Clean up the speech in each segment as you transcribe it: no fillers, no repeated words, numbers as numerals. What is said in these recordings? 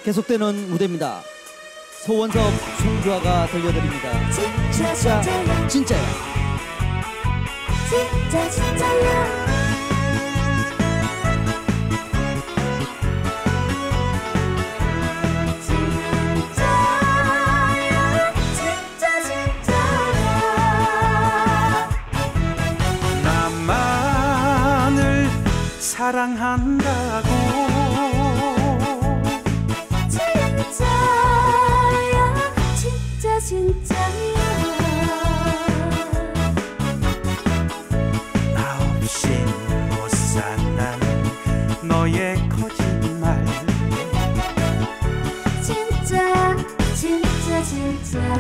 계속되는 무대입니다. 소원섭 송주아가 들려드립니다. 진짜 진짜야. 진짜 진짜야. 사랑한다고 진짜야 진짜 진짜야 나 없이 못 산다는 너의 거짓말 진짜 진짜 진짜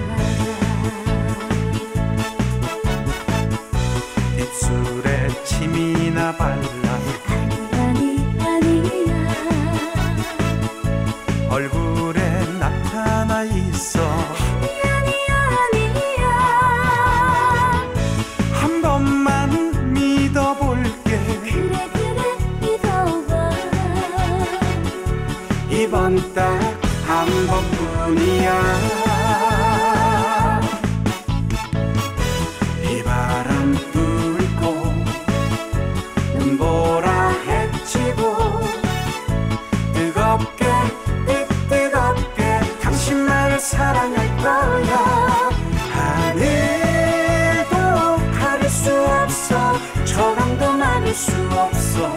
입술에 침이나 발라 얼굴에 나타나 있어 아니야 한 번만 믿어볼게 그래 믿어봐 이번 딱 한 번뿐이야 비바람 불고 눈보라 헤치고 뜨겁게 당신만을 사랑할 거야 하늘도 가릴 수 없어 저강도 막을 수 없어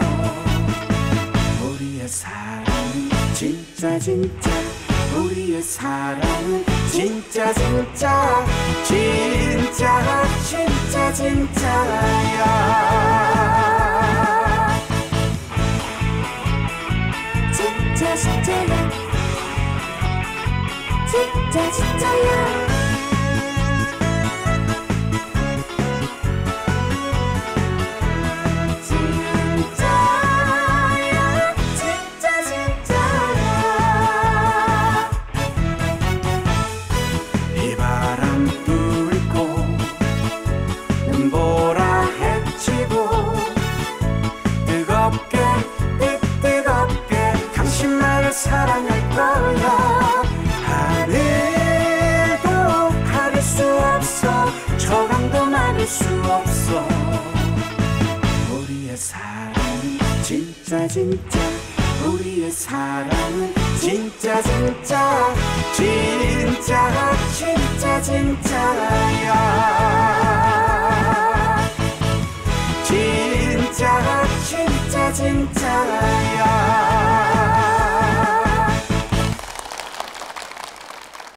우리의 사랑은 진짜 진짜 우리의 사랑은 진짜 진짜 진짜 진짜 진짜야 진짜 진짜야 진짜 진짜야 진짜야 진짜 진짜야 비바람 불고 눈보라 헤치고 뜨겁게 당신만을 사랑할 거야 하늘도 가릴 수 없어 저강도 막을 수 없어 우리의 사랑은 진짜 진짜 우리의 사랑은 진짜 진짜 진짜 진짜 진짜야 진짜 진짜 진짜야